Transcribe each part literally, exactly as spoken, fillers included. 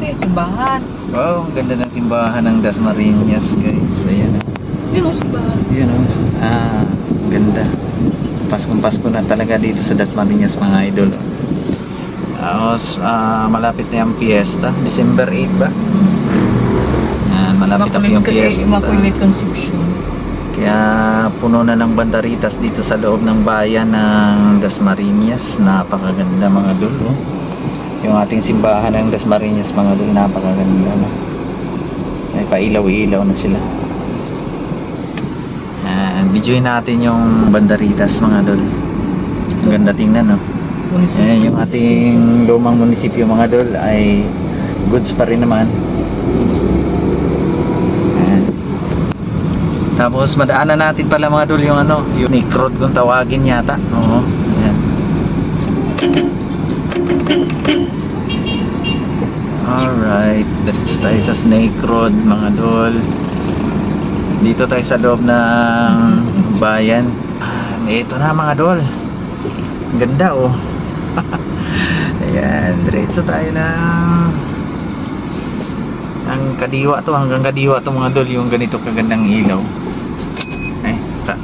Ito yung simbahan. Wow, ang ganda ng simbahan ng Dasmariñas, guys. Ayan. Yun ang simbahan. Yun o. Ah, ganda. Paskong Pasko na talaga dito sa Dasmariñas, mga idol. Tapos, ah, malapit na yung fiesta. December eight ba? Yan, malapit na yung fiesta. Immaculate Conception. Kaya puno na ng banderitas dito sa loob ng bayan ng Dasmariñas. Napakaganda, mga idol. Oh. Yung ating simbahan ng Dasmariñas, mga idol, napakaganda. No? May pailaw-ilaw na sila. Yan, videoin natin yung banderitas, mga idol. Ang ganda tingnan, no? Ayan, yung ating lumang munisipyo, mga idol, ay goods pa rin naman. Ayan. Tapos madaanan natin pala, mga idol, yung ano, yung Nick Road kung tawagin yata. Oo. Ayan. Alright, diretso tayo sa Snake Road, mga idol. Dito tayo sa loob ng bayan. Ah, ito na, mga idol. Ganda, oh. Ayan, diretso tayo ng ang kadiwa to, hanggang kadiwa to, mga idol, yung ganito kagandang ilaw. Ay, ta.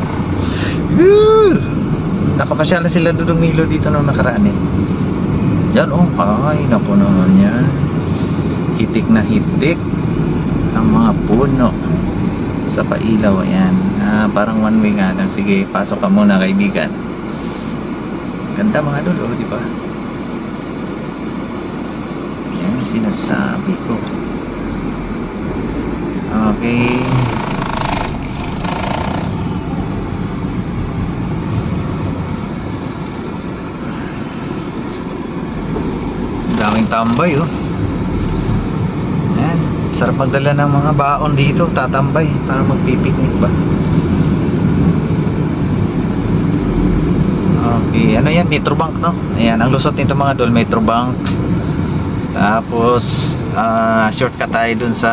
Nakapasya na sila Dudong Nilo dito nung nakaraan eh. Yan, oh, ay, naku naman yan. Hitik na hitik ang mga puno sa pailaw. Ayan, ah, parang one way nga lang. Sige, pasok ka muna, kaibigan. Ganda, mga idol, oh, di ba? Yan yung sinasabi ko. Okay. Daming tambay, oh. Yan, sarap magdala ng mga baon dito, tatambay para magpipiknik ba. Okay, ano yan? Metrobank, no? Ayan, ang lusot nito, mga idol, Metrobank. Tapos uh, shortcut tayo dun sa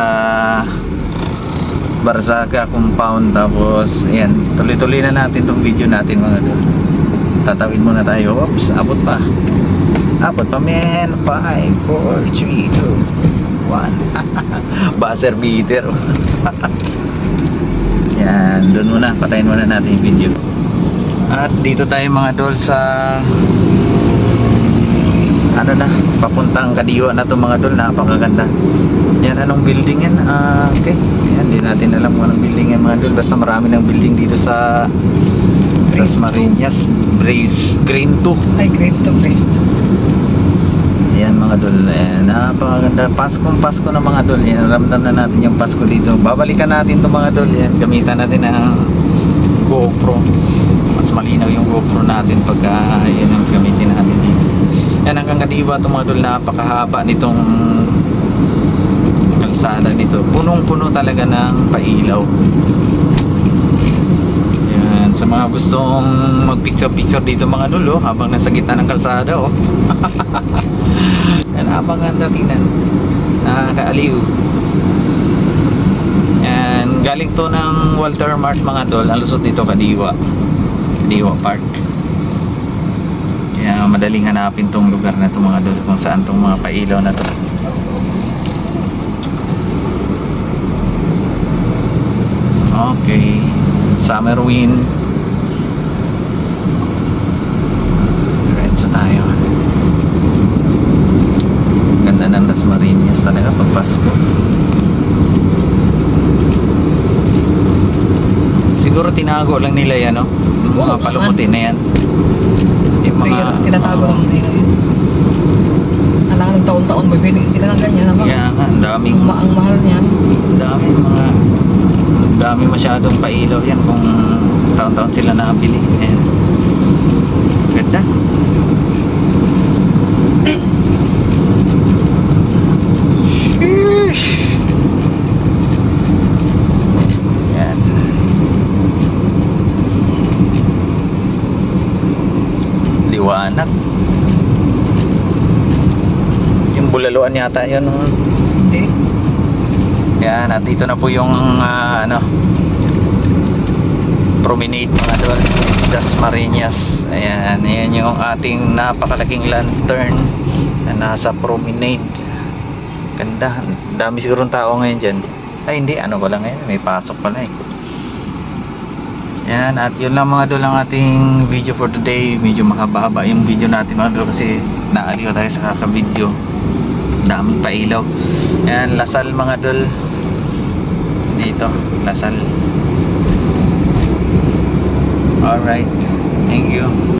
Barzaga compound. Tapos ayan, tuloy-tuloy na natin tong video natin, mga idol. Tatawid muna tayo. Oops, abot pa. Abot pa, men. Five, four, three, two, one. Buzzer beater. Yan, dun muna, patayin muna natin yung video. At dito tayo, mga idol, sa ano na, papuntang Kadiwa na to, mga idol. Napakaganda. Yan, anong building yan? Uh, okay, yan, di natin alam kung anong building yan, mga idol. Basta marami ng building dito sa Dasmariñas. Braze Green two. Ay, Green two, Braze two. Yan, mga idol. Ayan, napakaganda. Paskong Pasko na, mga idol. Yan, ramdam na natin yung Pasko dito. Babalikan natin to, mga idol. Yan, gamitan natin ng GoPro. Mas malinaw yung GoPro natin pagka yan ang gamitin natin dito. Yan, hanggang Kadiwa to, mga idol. Napakahaba nitong kalsada nito. Punong-puno talaga ng pailaw. Yan, sa mga gustong mag-picture-picture dito, mga idol, oh, habang nasa gitna ng kalsada, oh. Yan, habang ganda tingnan. Nakakaaliw. Yan, galing to ng Walter Mart, mga idol. Ang lusot nito, Kadiwa. Kadiwa Park. Kaya madaling hanapin tong lugar na to, mga idol, kung saan tong mga pailaw na to. Okay, summer wind. Diretso tayo. Ganda ng Dasmariñas talaga pag Pasko. Siguro tinago lang nila yan, no? Yung mga palumutin na yan. Yung mga tinatago lang nila yun. Alam ng taon-taon mabili sila ng ganyan, naman. Yeah, ang daming ang, ang mahal niyan. Ang daming mga dami masyadong pailaw yan kung taon-taon sila nakabili. Ayan. Ganda. Ayan. Liwanag. Yung bulaluan yata yun. Hindi. Yan, at dito na po yung uh, ano, promenade, mga idol, Dasmariñas. Ayan, ayan yung ating napakalaking lantern na nasa promenade. Ganda. Dami siguro ng tao ngayon dyan. Ay hindi, ano pala ngayon, may pasok pala eh. Yan, at yun lang mga idol ang ating video for today. Medyo mahaba-haba yung video natin mga idol kasi naaliw tayo sa kaka-video. Daming pailaw. Yan, Lasal mga idol. Dito, Lasal. Alright, thank you.